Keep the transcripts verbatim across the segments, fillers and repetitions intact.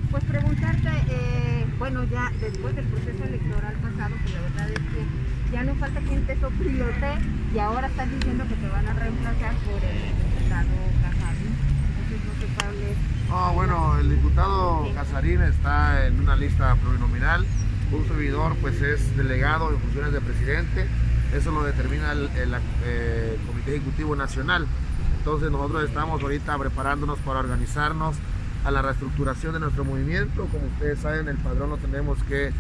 Pues preguntarte, eh, bueno, ya después del proceso electoral pasado, pues la verdad es que ya no falta quien te sopilote y ahora están diciendo que te van a reemplazar por el diputado Casarín. Entonces no sé cuál es. No, bueno, el diputado Casarín está en una lista plurinominal. Un servidor pues es delegado en funciones de presidente. Eso lo determina el, el, el Comité Ejecutivo Nacional. Entonces nosotros estamos ahorita preparándonos para organizarnos a la reestructuración de nuestro movimiento. Como ustedes saben, el padrón lo tenemos que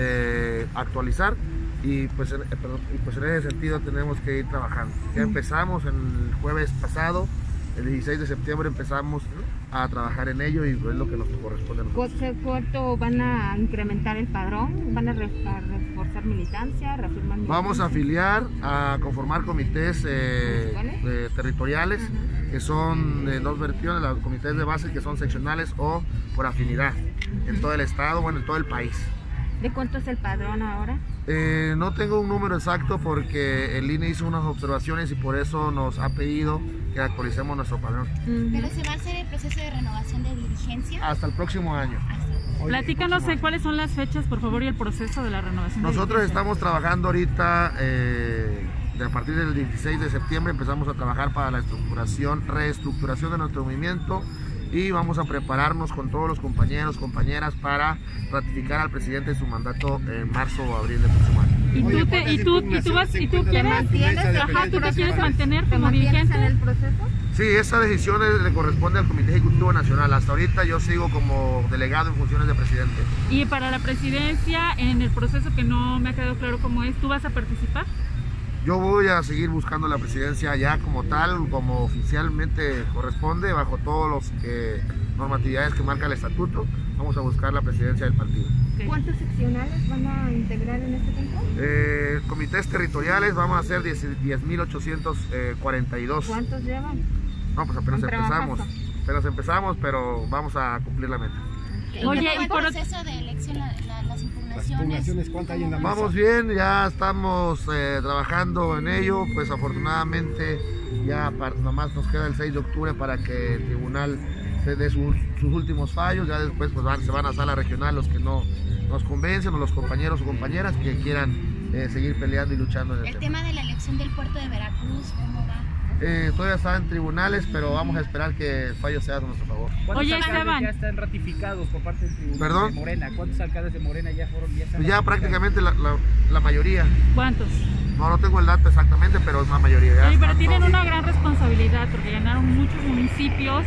eh, actualizar y pues, en, perdón, y pues en ese sentido tenemos que ir trabajando. Ya empezamos el jueves pasado, el dieciséis de septiembre empezamos a trabajar en ello y es lo que nos corresponde a nosotros. ¿Cuánto van a incrementar el padrón? ¿Van a, re a reforzar militancia, reafirmar militancia? Vamos a afiliar, a conformar comités eh, eh, territoriales, uh-huh, que son de dos versiones, los comités de base que son seccionales o por afinidad, uh-huh, en todo el estado, bueno, en todo el país. ¿De cuánto es el padrón ahora? Eh, no tengo un número exacto porque el I N E hizo unas observaciones y por eso nos ha pedido que actualicemos nuestro padrón. Uh-huh. ¿Pero se va a hacer el proceso de renovación de dirigencia? Hasta el próximo año. Platícanos eh, cuáles son las fechas, por favor, y el proceso de la renovación. Nosotros estamos trabajando ahorita, eh, de a partir del dieciséis de septiembre empezamos a trabajar para la estructuración, reestructuración de nuestro movimiento y vamos a prepararnos con todos los compañeros, compañeras para ratificar al presidente su mandato en marzo o abril del próximo año. ¿Y tú, te, y tú, y tú, vas, y tú quieres, ajá, tú te quieres mantener como dirigente en el proceso? Sí, esa decisión le corresponde al Comité Ejecutivo Nacional. Hasta ahorita yo sigo como delegado en funciones de presidente. Y para la presidencia, en el proceso que no me ha quedado claro cómo es, ¿tú vas a participar? Yo voy a seguir buscando la presidencia ya como tal, como oficialmente corresponde, bajo todas las eh, normatividades que marca el estatuto. Vamos a buscar la presidencia del partido. ¿Cuántos seccionales van a integrar en este tiempo? Eh, comités territoriales vamos a hacer diez mil ochocientos cuarenta y dos. ¿Cuántos llevan? No, pues apenas empezamos, apenas empezamos, pero vamos a cumplir la meta. Okay. Oye, ¿y por el proceso de elección, la, la, las impugnaciones? Las impugnaciones, ¿cuánto hay en la mesa? Vamos bien, ya estamos eh, trabajando en ello, pues afortunadamente ya nomás nos queda el seis de octubre para que el tribunal se dé sus, sus últimos fallos, ya después pues van, se van a sala regional los que no nos convencen o los compañeros o compañeras que quieran eh, seguir peleando y luchando en el, el tema. tema de la elección del puerto de Veracruz, ¿cómo va? Eh, todavía está en tribunales, pero vamos a esperar que el fallo sea a nuestro favor. Oye, Esteban, ya están ratificados por parte del tribunal ¿Perdón? de Morena? ¿Cuántos alcaldes de Morena ya fueron? Ya, están ya prácticamente la, la, la mayoría. ¿Cuántos? No, no tengo el dato exactamente, pero es la mayoría. Oye, pero tienen todos una gran responsabilidad porque ganaron muchos municipios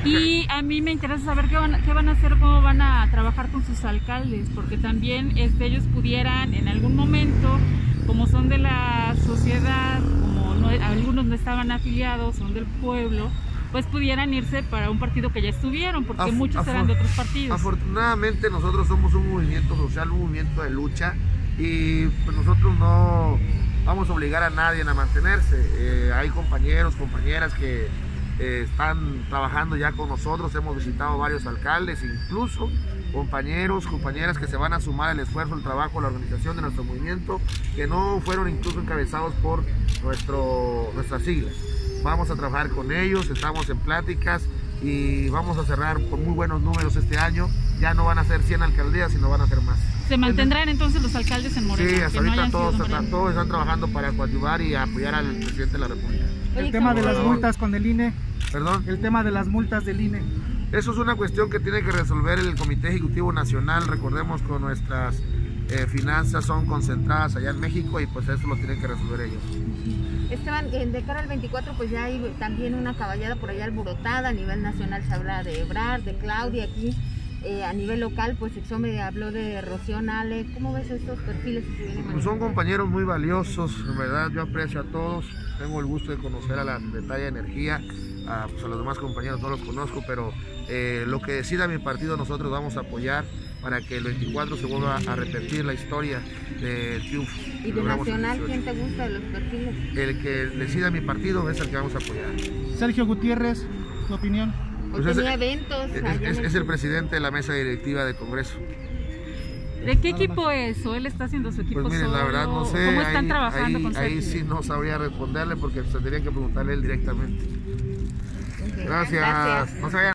y a mí me interesa saber qué van, qué van a hacer, cómo van a trabajar con sus alcaldes, porque también este, ellos pudieran en algún momento, como son de la sociedad, como no, algunos no estaban afiliados, son del pueblo, pues pudieran irse para un partido que ya estuvieron, porque Af muchos eran de otros partidos. Afortunadamente nosotros somos un movimiento social, un movimiento de lucha y pues nosotros no vamos a obligar a nadie a mantenerse. Eh, hay compañeros, compañeras que eh, están trabajando ya con nosotros, hemos visitado varios alcaldes, incluso compañeros, compañeras que se van a sumar al esfuerzo, el trabajo, la organización de nuestro movimiento, que no fueron incluso encabezados por nuestro, nuestras siglas. Vamos a trabajar con ellos, estamos en pláticas y vamos a cerrar con muy buenos números este año. Ya no van a ser cien alcaldías, sino van a ser más. ¿Se mantendrán entonces los alcaldes en Morena? Sí, hasta ahorita no todos, están, todos están trabajando para coadyuvar y apoyar al presidente de la República. El tema de las multas con el I N E. ¿Perdón? El tema de las multas del I N E. Eso es una cuestión que tiene que resolver el Comité Ejecutivo Nacional. Recordemos que nuestras eh, finanzas son concentradas allá en México y pues eso lo tienen que resolver ellos. Esteban, de cara al veinticuatro pues ya hay también una caballada por allá alborotada. A nivel nacional se habla de Ebrard, de Claudia. Aquí eh, a nivel local pues Exome habló de Rocío Nale. ¿Cómo ves estos perfiles que se vienen? Pues son compañeros muy valiosos, en verdad yo aprecio a todos. Tengo el gusto de conocer a la Secretaria de Energía, a, pues a los demás compañeros no los conozco, pero eh, lo que decida mi partido nosotros vamos a apoyar para que el veinticuatro se vuelva a repetir la historia del triunfo. ¿Y de nacional quién te gusta de los perfiles? El que decida mi partido es el que vamos a apoyar. Sergio Gutiérrez, ¿tu opinión? Pues tenía es, eventos. Es, es, es el presidente de la mesa directiva del Congreso. ¿De qué equipo es? ¿O él está haciendo su equipo pues miren, solo? La verdad no sé. ¿Cómo están ahí, trabajando ahí, con Sergio? Ahí sí no sabría responderle porque tendría que preguntarle él directamente. Okay, gracias. gracias. No se vayan.